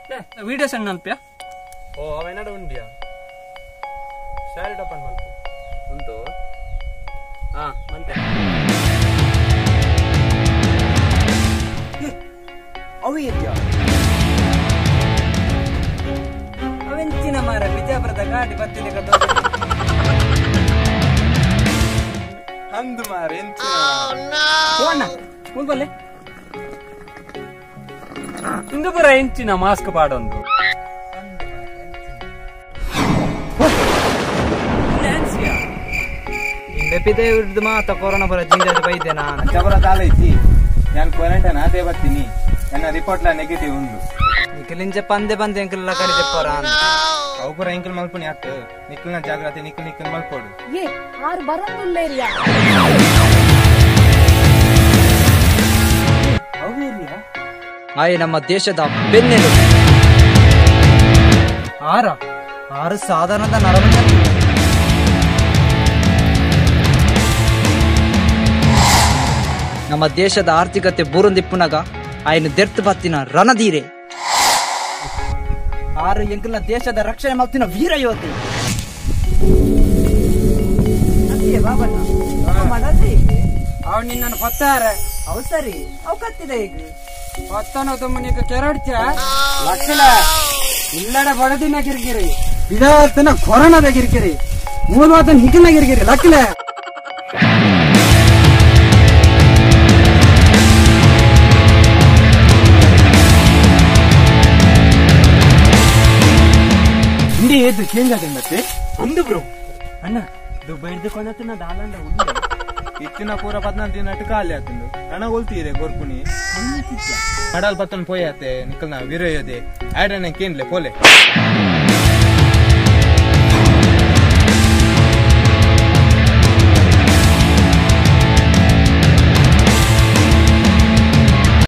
video ಸಣ್ಣ ಅಲ್ಪ್ಯಾ ಓ ಅವೇನಾಡು ಉಂಡಿಯಾ sari open ಮಾಡ್ಕೊ ಉಂಟು ಹಾ ಮಂತೆ ಅವು ಇದೆಯಾ ಅವೆಂಚಿನ ಮಾರ ಬಿಜಾಪುರದ ಗಾಡಿ ಬತ್ತಿದೆ ಕಟ್ಟೋ ಅಂದು ಮಾರ ಅಣ್ಣ ಮುಲ್ಬಲ್ಲೆ ಇಂದು ಬರ ಎಂಚಿನ ಮಾಸ್ಕ್ ಪಾಡೊಂದು ಬೆಪ್ಪಿದೆ ಹಿಡಿದು ಮಾತ ಕೊರೋನಾ ಬರ ಜಿಂಜಾಜಿ ಬೈದೇನಾ ಜಬರ ತಾಲೈತಿ ನಾನು ಕ್ವಾರಂಟೈನ್ ಅದೇ ಬರ್ತೀನಿ ನನ್ನ ರಿಪೋರ್ಟ್ಲ ನೆಗೆಟಿವ್ ಉಂಡು ನಿಖಿಲಿಂಚೆ ಪಂದೆ ಬಂದೆ ಎಂಕಲ್ ಕಡೆ ಚೆಪ್ಪರ ಅವು ಪೂರ ಎಂಕಲ್ ಮಲ್ಪುನಿ ಆತ ನಿಖಲ್ನ ಜಾಗ್ರತೆ ನಿಖಲ್ ಮಲ್ಪೋಡು ಏ ಆರು ಬರಂಗಿಲ್ಲೇರಿಯಾ ಆಯ್ ನಮ್ಮ ದೇಶದ ಬೆನ್ನೆಲು ಆರು ಸಾಧಾರಣದ ನರಮಣ್ಯ ನಮ್ಮ ದೇಶದ ಆರ್ಥಿಕತೆ ಬೂರೊಂದಿಪ್ಪುನಗ ಆಯ್ನ ದೆರ್ತು ಬತ್ತಿನ ರಣಧೀರೆ ಆರು ಎಂಕಲ್ನ ದೇಶದ ರಕ್ಷಣೆ ಮಾಡ್ತಿನ ವೀರ ಯೋಧಿ ಅವ್ ನಿನ್ನನ್ನು ಪತ್ತಾರೆ ಅವು ಸರಿ ಅವು ಕತ್ತಿದೆ ಈಗ ಪತ್ತನ ತಮ್ಮನಿಗೆ ಕೆರಡ್ಚ ಲಕ್ಷಲ ಇಲ್ಲಡ ಬಡದಿನ ಗಿರ್ಗಿರಿ ವಿಧಾತನ ಕೊರೋನಾದ ಗಿರ್ಗಿರಿ ಮೂಲವಾತನ ಹಿಗಿನ ಗಿರ್ಗಿರಿ ಲಕ್ಕಲೆ ಹಿಂದಿ ಏದು ಚೇಂಜ್ ಆಗಿದೆ ಮತ್ತೆ ಒಂದು ಬ್ರೋ ಅಣ್ಣ ದುಬೈದು ಕೊನತನ ದಾಲಂಡ ಉಂಡೆ ಇತ್ತಿನ ಪೂರ 14 ದಿನ ಅಟಕಾಲಿ ಆತಂದು ಹಣ ಒಲ್ತೀರೆ ಗೋರ್ಪುನಿ ಕಡಲ್ ಪತ್ತನ್ ಪೋಯತೆ ನಿಖಲ್ನ ವೀರ ಯೋಧೆ ಆಡನೆ ಕೇನ್ಲೆ ಪೋಲೆ